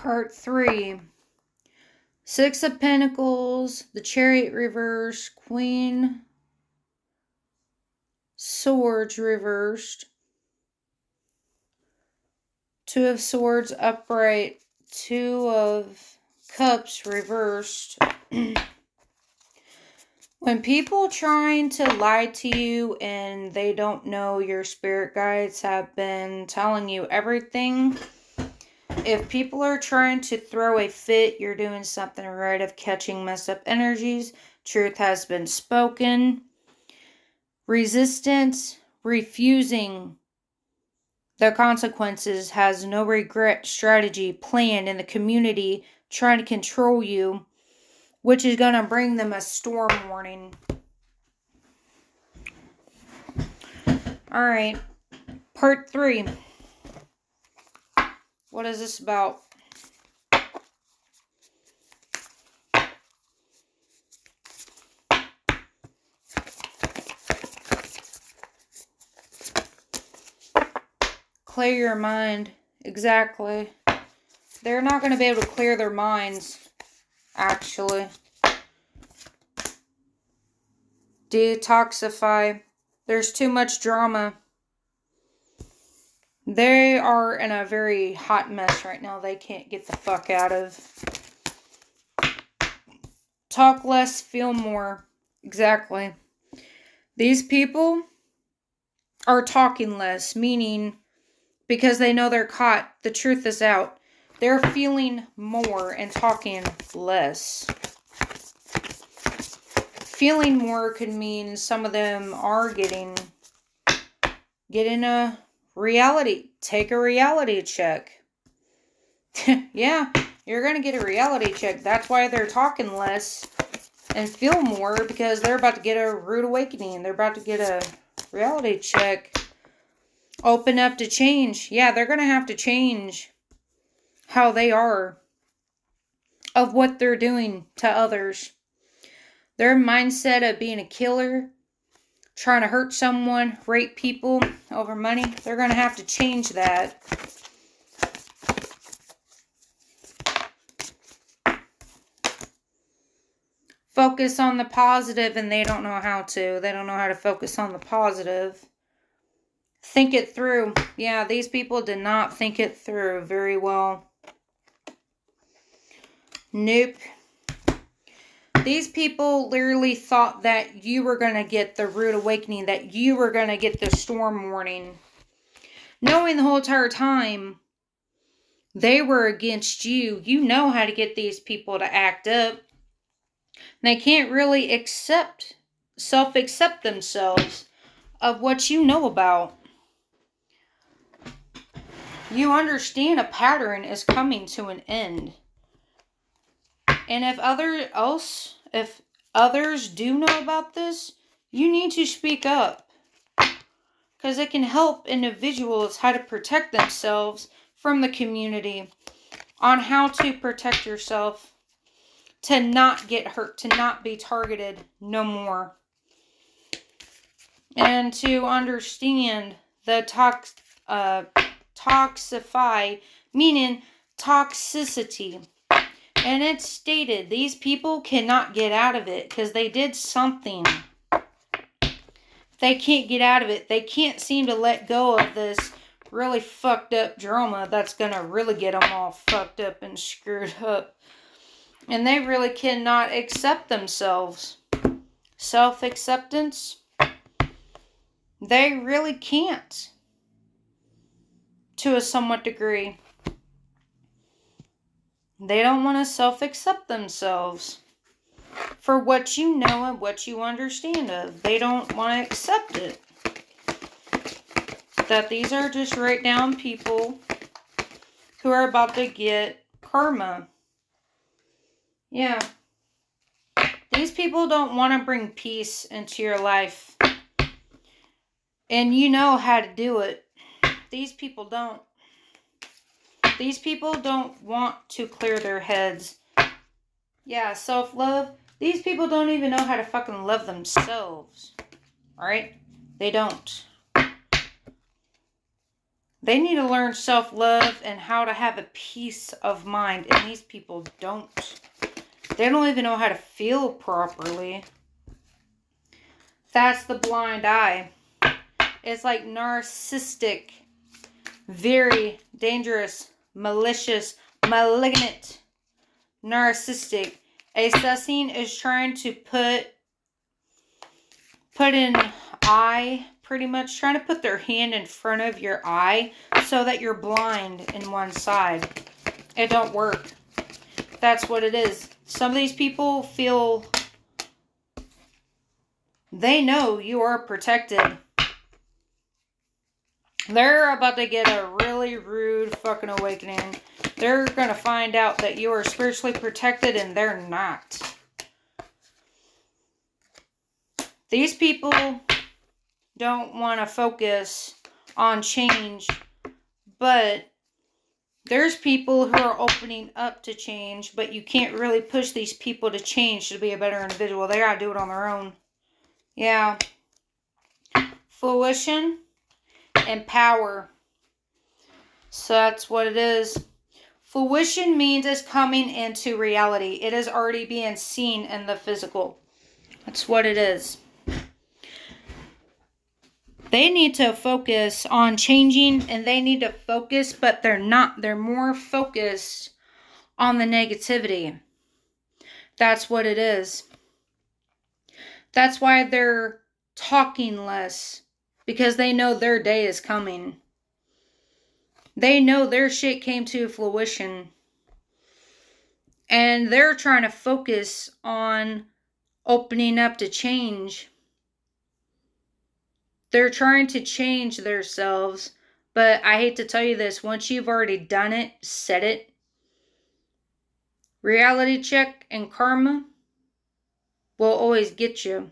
Part 3. Six of Pentacles, the Chariot reversed, Queen Swords reversed, Two of Swords upright, Two of Cups reversed. When people trying to lie to you and they don't know, your spirit guides have been telling you everything. If people are trying to throw a fit, you're doing something right of catching messed up energies. Truth has been spoken. Resistance, refusing the consequences, has no regret strategy planned in the community trying to control you, which is going to bring them a storm warning. Alright, part 3. What is this about? Clear your mind. Exactly. They're not going to be able to clear their minds, actually. Detoxify. There's too much drama. They are in a very hot mess right now. They can't get the fuck out of. Talk less, feel more. Exactly. These people are talking less, meaning because they know they're caught, the truth is out. They're feeling more and talking less. Feeling more could mean some of them are getting a reality. Take a reality check. Yeah, you're going to get a reality check. That's why they're talking less and feel more, because they're about to get a rude awakening. They're about to get a reality check. Open up to change. Yeah, they're going to have to change how they are of what they're doing to others. Their mindset of being a killer, trying to hurt someone, rape people over money, they're going to have to change that. Focus on the positive, and they don't know how to. They don't know how to focus on the positive. Think it through. Yeah, these people did not think it through very well. Nope. These people literally thought that you were going to get the rude awakening, that you were going to get the storm warning. Knowing the whole entire time they were against you. You know how to get these people to act up. They can't really self-accept themselves of what you know about. You understand a pattern is coming to an end. And if others do know about this, you need to speak up. Because it can help individuals how to protect themselves from the community. On how to protect yourself. To not get hurt. To not be targeted no more. And to understand the toxify, meaning toxicity. And it's stated, these people cannot get out of it because they did something. They can't get out of it. They can't seem to let go of this really fucked up drama that's going to really get them all fucked up and screwed up. And they really cannot accept themselves. Self-acceptance, they really can't. To a somewhat degree. They don't want to self-accept themselves for what you know and what you understand of. They don't want to accept it. That these are just right down people who are about to get karma. Yeah. These people don't want to bring peace into your life. And you know how to do it. These people don't. These people don't want to clear their heads. Yeah, self-love. These people don't even know how to fucking love themselves. Alright? They don't. They need to learn self-love and how to have a peace of mind. And these people don't. They don't even know how to feel properly. That's the blind eye. It's like narcissistic, very dangerous, malicious, malignant, narcissistic. Assessing is trying to put in eye, pretty much trying to put their hand in front of your eye so that you're blind in one side. It don't work. That's what it is. Some of these people feel they know you are protected. They're about to get a really rude fucking awakening. They're going to find out that you are spiritually protected and they're not. These people don't want to focus on change, but there's people who are opening up to change, but you can't really push these people to change to be a better individual. They got to do it on their own. Yeah. Fruition and power. So that's what it is. Fruition means it's coming into reality. It is already being seen in the physical. That's what it is. They need to focus on changing, and they need to focus, but they're not. They're more focused on the negativity. That's what it is. That's why they're talking less, because they know their day is coming. They know their shit came to fruition. And they're trying to focus on opening up to change. They're trying to change themselves. But I hate to tell you this. Once you've already done it, said it. Reality check and karma will always get you.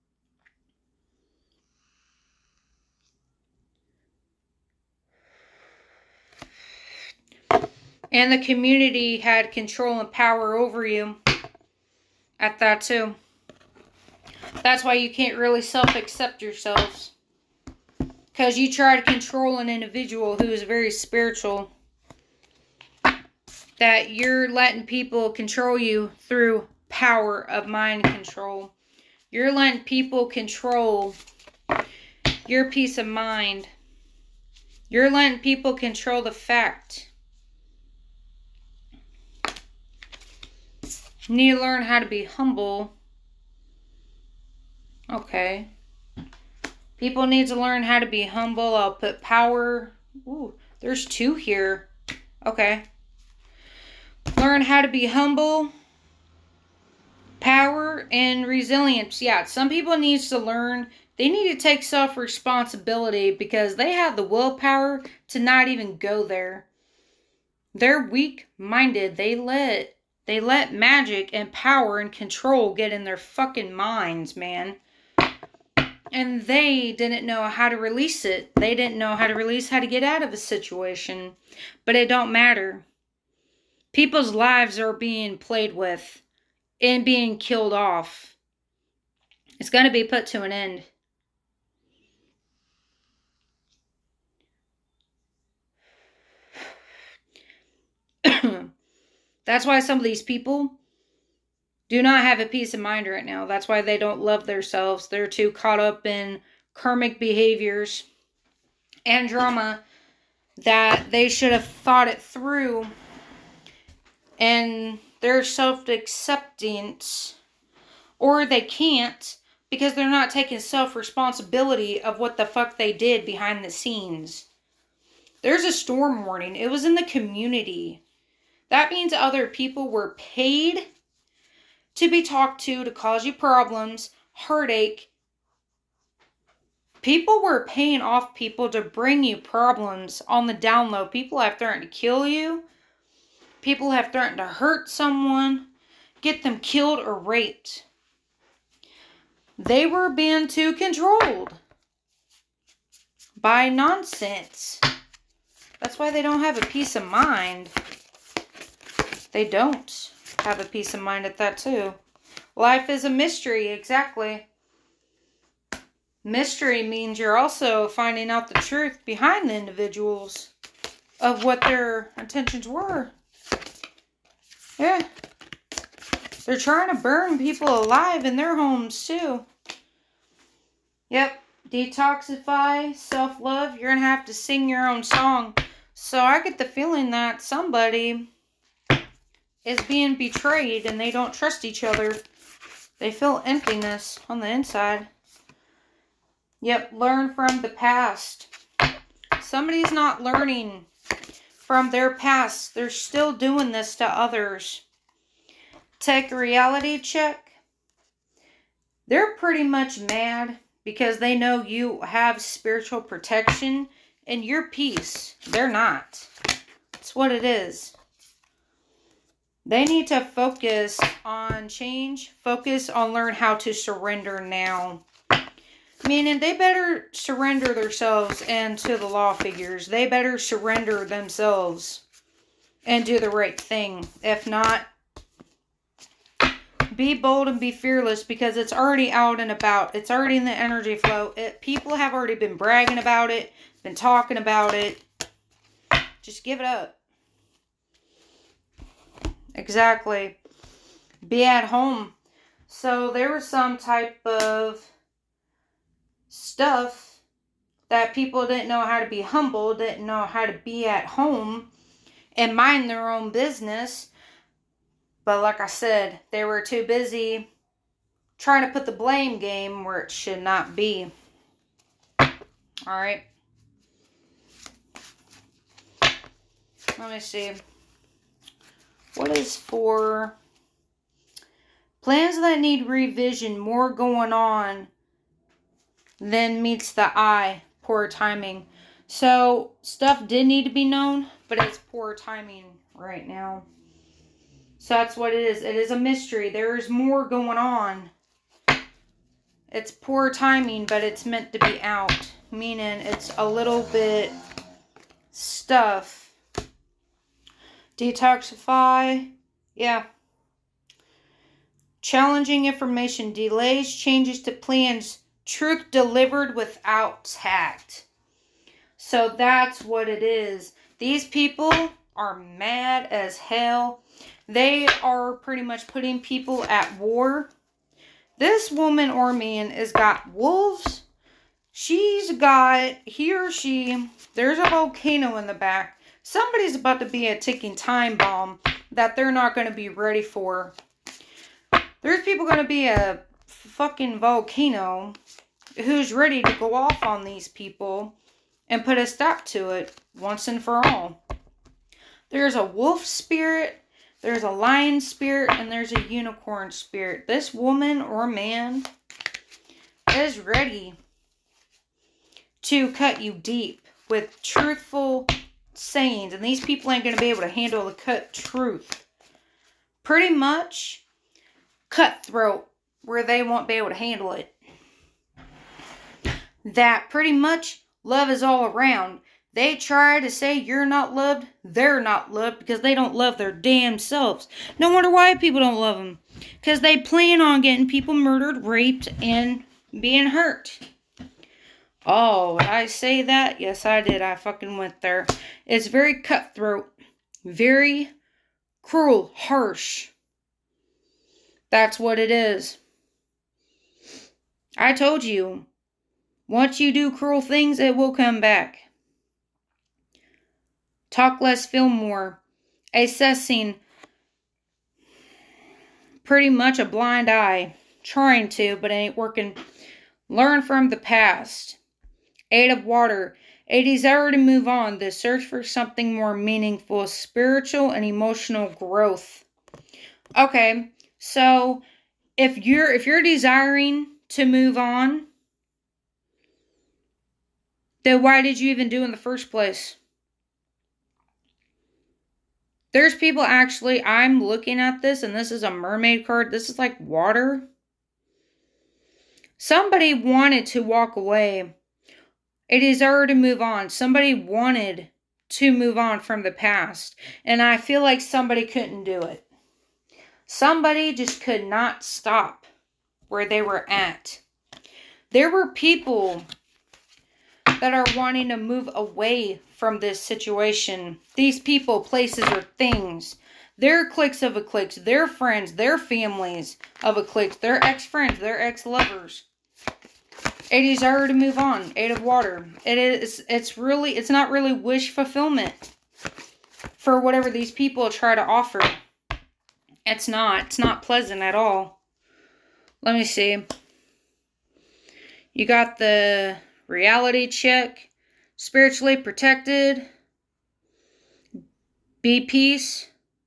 And the community had control and power over you at that too. That's why you can't really self-accept yourselves. Because you try to control an individual who is very spiritual. That you're letting people control you through power of mind control. You're letting people control your peace of mind. You're letting people control the fact. You need to learn how to be humble. Okay. People need to learn how to be humble. I'll put power. Ooh, there's 2 here. Okay. Learn how to be humble. Power and resilience. Yeah, some people need to learn. They need to take self-responsibility because they have the willpower to not even go there. They're weak-minded. They let magic and power and control get in their fucking minds, man. And they didn't know how to release it. They didn't know how to get out of a situation. But it don't matter. People's lives are being played with and being killed off. It's going to be put to an end. That's why some of these people do not have a peace of mind right now. That's why they don't love themselves. They're too caught up in karmic behaviors and drama that they should have thought it through. And they're self-acceptance. Or they can't because they're not taking self-responsibility of what the fuck they did behind the scenes. There's a storm warning. It was in the community. That means other people were paid to be talked to cause you problems, heartache. People were paying off people to bring you problems on the down low. People have threatened to kill you. People have threatened to hurt someone, get them killed or raped. They were being too controlled by nonsense. That's why they don't have a peace of mind. They don't have a peace of mind at that too. Life is a mystery, exactly. Mystery means you're also finding out the truth behind the individuals of what their intentions were. Yeah. They're trying to burn people alive in their homes too. Yep. Detoxify, self-love. You're going to have to sing your own song. So I get the feeling that somebody is being betrayed and they don't trust each other. They feel emptiness on the inside. Yep, learn from the past. Somebody's not learning from their past. They're still doing this to others. Take a reality check. They're pretty much mad because they know you have spiritual protection and your peace. They're not. That's what it is. They need to focus on change. Focus on learn how to surrender now. Meaning they better surrender themselves into the law figures. They better surrender themselves and do the right thing. If not, be bold and be fearless because it's already out and about. It's already in the energy flow. People have already been bragging about it, been talking about it. Just give it up. Exactly. Be at home. So there was some type of stuff that people didn't know how to be humble, didn't know how to be at home and mind their own business. But like I said, they were too busy trying to put the blame game where it should not be. Alright. Let me see. What is for plans that need revision? More going on than meets the eye. Poor timing. So, stuff did need to be known, but it's poor timing right now. So, that's what it is. It is a mystery. There's more going on. It's poor timing, but it's meant to be out. Meaning, it's a little bit stuff. Detoxify. Yeah. Challenging information. Delays, changes to plans. Truth delivered without tact. So that's what it is. These people are mad as hell. They are pretty much putting people at war. This woman or man has got wolves. She's got, he or she, there's a volcano in the back. Somebody's about to be a ticking time bomb that they're not going to be ready for. There's people going to be a fucking volcano who's ready to go off on these people and put a stop to it once and for all. There's a wolf spirit, there's a lion spirit, and there's a unicorn spirit. This woman or man is ready to cut you deep with truthful sayings. And these people ain't going to be able to handle the cut truth. Pretty much cutthroat where they won't be able to handle it. That pretty much love is all around. They try to say you're not loved. They're not loved because they don't love their damn selves. No wonder why people don't love them. Because they plan on getting people murdered, raped, and being hurt. Oh, did I say that? Yes, I did. I fucking went there. It's very cutthroat. Very cruel, harsh. That's what it is. I told you. Once you do cruel things, it will come back. Talk less, feel more. Assessing. Pretty much a blind eye. Trying to, but it ain't working. Learn from the past. 8 of water. A desire to move on. The search for something more meaningful. Spiritual and emotional growth. Okay. So, if you're desiring to move on, then why did you even do in the first place? There's people actually, I'm looking at this, and this is a mermaid card. This is like water. Somebody wanted to walk away. A desire to move on. Somebody wanted to move on from the past. And I feel like somebody couldn't do it. Somebody just could not stop where they were at. There were people that are wanting to move away from this situation. These people, places, or things. Their cliques of a cliques, their friends, their families of a cliques, their ex-friends, their ex-lovers. It is her to move on. Eight of Water. It's not really wish fulfillment for whatever these people try to offer. It's not pleasant at all. Let me see. You got the reality check. Spiritually protected. Be peace.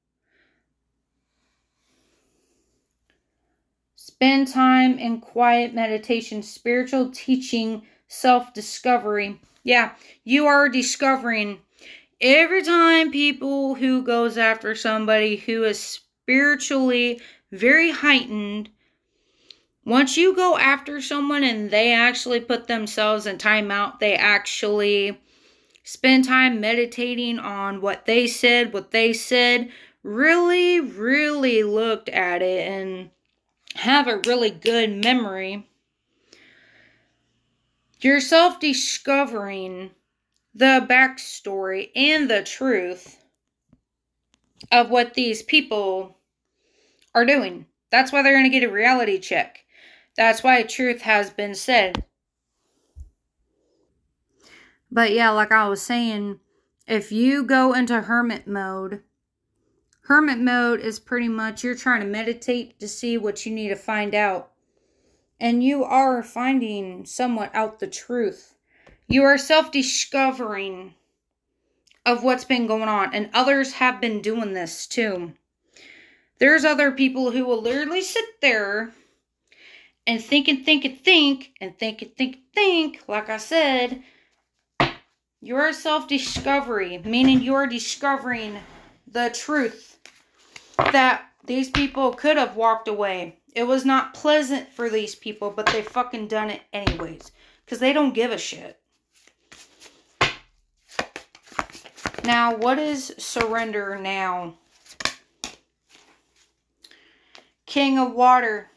Spend time in quiet meditation, spiritual teaching, self-discovery. Yeah, you are discovering. Every time people who goes after somebody who is spiritually very heightened, once you go after someone and they actually put themselves in timeout, they actually spend time meditating on what they said, really, really looked at it and have a really good memory. You're self-discovering the backstory and the truth of what these people are doing. That's why they're going to get a reality check. That's why truth has been said. But yeah, like I was saying, if you go into hermit mode is pretty much you're trying to meditate to see what you need to find out. And you are finding somewhat out the truth. You are self-discovering of what's been going on. And others have been doing this too. There's other people who will literally sit there and think and think and think and think and think and think. Like I said, your self-discovery, meaning you're discovering the truth that these people could have walked away. It was not pleasant for these people, but they fucking done it anyways. Because they don't give a shit. Now, what is surrender now? King of Water.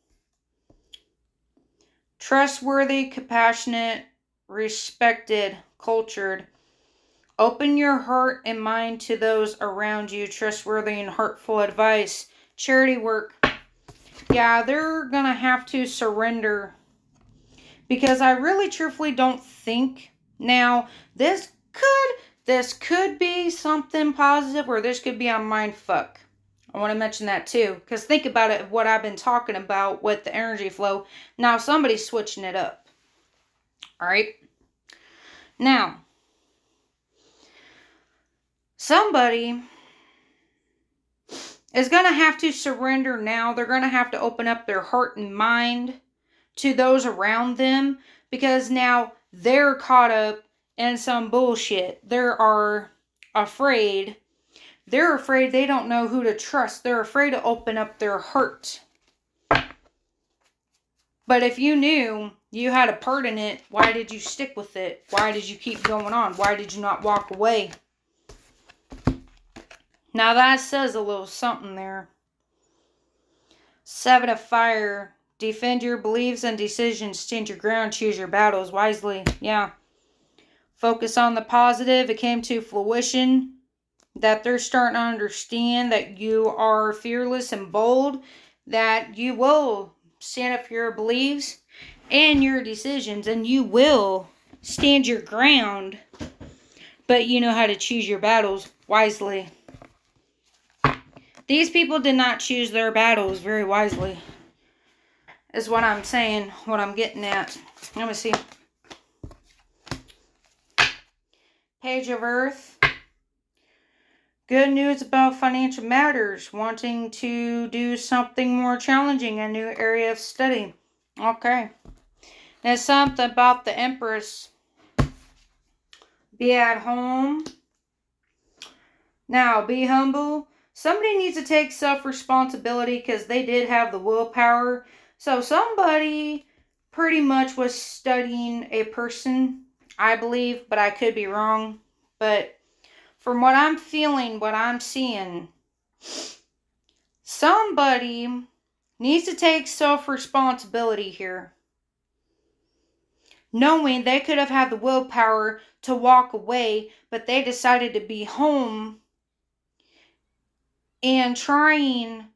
Trustworthy, compassionate, respected, cultured. Open your heart and mind to those around you. Trustworthy and heartful advice. Charity work. Yeah, they're gonna have to surrender. Because I really truthfully don't think. Now, this could be something positive, or this could be a mind fuck. I want to mention that too. Because think about it, what I've been talking about with the energy flow. Now, somebody's switching it up. Alright? Now, somebody is going to have to surrender now. They're going to have to open up their heart and mind to those around them. Because now they're caught up in some bullshit. They're afraid. They're afraid they don't know who to trust. They're afraid to open up their heart. But if you knew you had a part in it, why did you stick with it? Why did you keep going on? Why did you not walk away? Now that says a little something there. Seven of Fire. Defend your beliefs and decisions. Stand your ground. Choose your battles wisely. Yeah. Focus on the positive. It came to fruition that they're starting to understand that you are fearless and bold. That you will stand up for your beliefs and your decisions. And you will stand your ground. But you know how to choose your battles wisely. These people did not choose their battles very wisely. Is what I'm saying. What I'm getting at. Let me see. Page of Earth. Good news about financial matters. Wanting to do something more challenging. A new area of study. Okay. There's something about the Empress. Be at home. Now, be humble. Somebody needs to take self-responsibility because they did have the willpower. So somebody pretty much was studying a person, I believe, but I could be wrong. But from what I'm feeling, what I'm seeing, somebody needs to take self-responsibility here. knowing they could have had the willpower to walk away, but they decided to be home and trying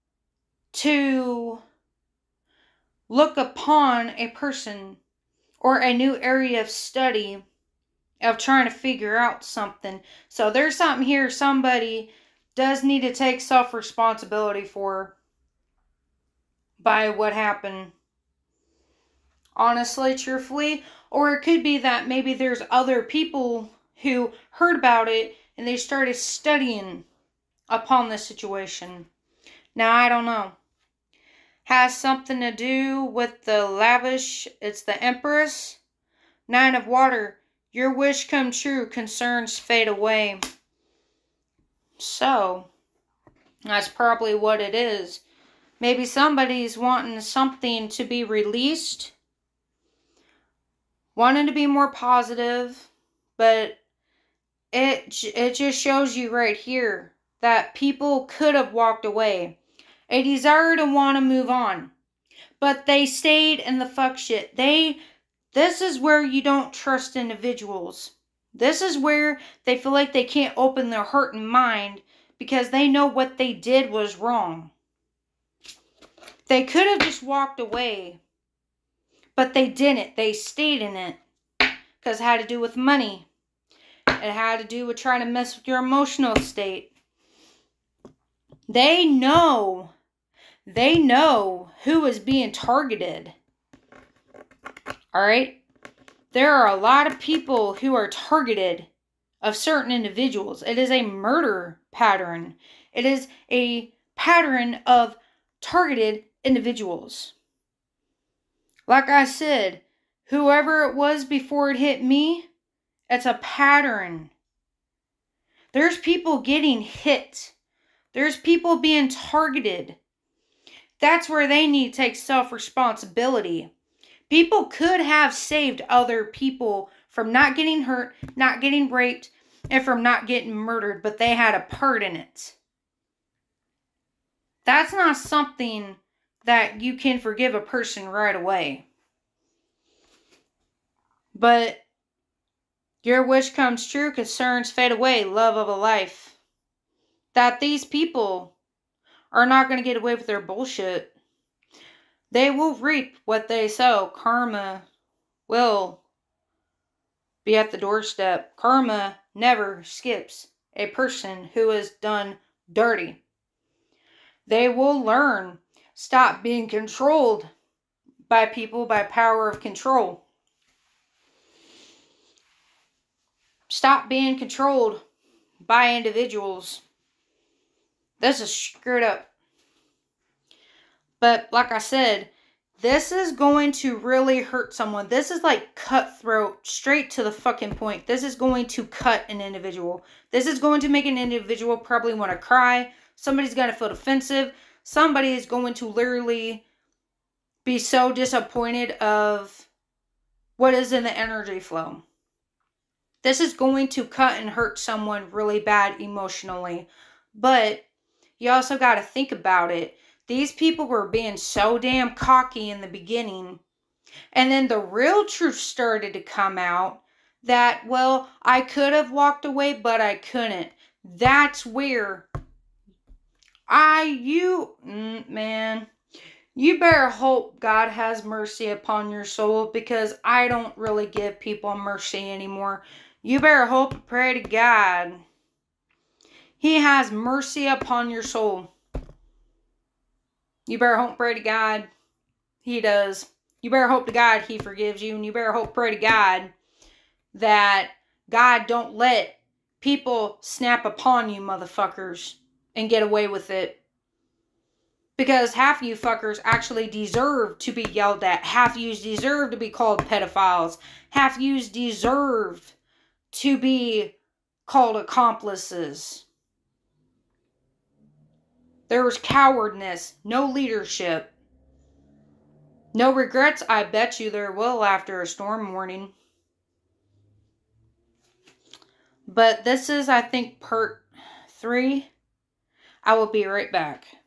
to look upon a person or a new area of study of trying to figure out something. So there's something here somebody does need to take self-responsibility for by what happened. Honestly, truthfully. Or it could be that maybe there's other people who heard about it and they started studying upon this situation. Now, I don't know. Has something to do with the lavish. It's the Empress. Nine of Water. Your wish come true. Concerns fade away. So, that's probably what it is. Maybe somebody's wanting something to be released. Wanting to be more positive. But it just shows you right here that people could have walked away. A desire to want to move on. But they stayed in the fuck shit. This is where you don't trust individuals. This is where they feel like they can't open their heart and mind because they know what they did was wrong. They could have just walked away, but they didn't. They stayed in it because it had to do with money. It had to do with trying to mess with your emotional state. They know who is being targeted. Alright? There are a lot of people who are targeted of certain individuals. It is a murder pattern. It is a pattern of targeted individuals. Like I said, whoever it was before it hit me, it's a pattern. There's people getting hit. There's people being targeted. That's where they need to take self-responsibility. People could have saved other people from not getting hurt, not getting raped, and from not getting murdered, but they had a part in it. That's not something that you can forgive a person right away. But your wish comes true, concerns fade away, love of a life. That these people are not going to get away with their bullshit. They will reap what they sow. Karma will be at the doorstep. Karma never skips a person who is done dirty. They will learn. Stop being controlled by people by power of control. Stop being controlled by individuals. This is screwed up. But like I said, this is going to really hurt someone. This is like cutthroat, straight to the fucking point. This is going to cut an individual. This is going to make an individual probably want to cry. Somebody's going to feel defensive. Somebody is going to literally be so disappointed of what is in the energy flow. This is going to cut and hurt someone really bad emotionally. But you also got to think about it. These people were being so damn cocky in the beginning. And then the real truth started to come out that, well, I could have walked away, but I couldn't. That's where man, you better hope God has mercy upon your soul, because I don't really give people mercy anymore. You better hope and pray to God He has mercy upon your soul. You better hope and pray to God He does. You better hope to God He forgives you. And you better hope and pray to God that God don't let people snap upon you motherfuckers and get away with it. Because half of you fuckers actually deserve to be yelled at. Half of you deserve to be called pedophiles. Half of you deserve to be called accomplices. There was cowardness, no leadership. No regrets, I bet you there will after a storm warning. But this is, I think, part 3. I will be right back.